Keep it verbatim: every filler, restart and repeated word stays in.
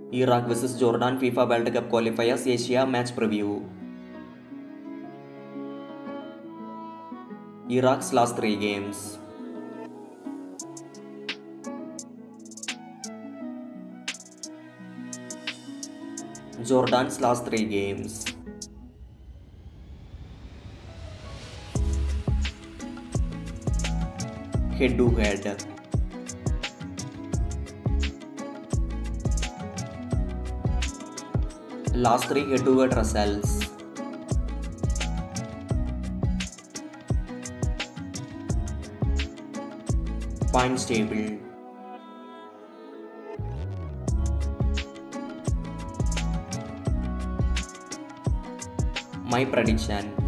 Iraq versus Jordan FIFA World Cup Qualifiers Asia Match Preview. Iraq's last three games. Jordan's last three games. Head to head. Last three head to head results. Points table. My prediction.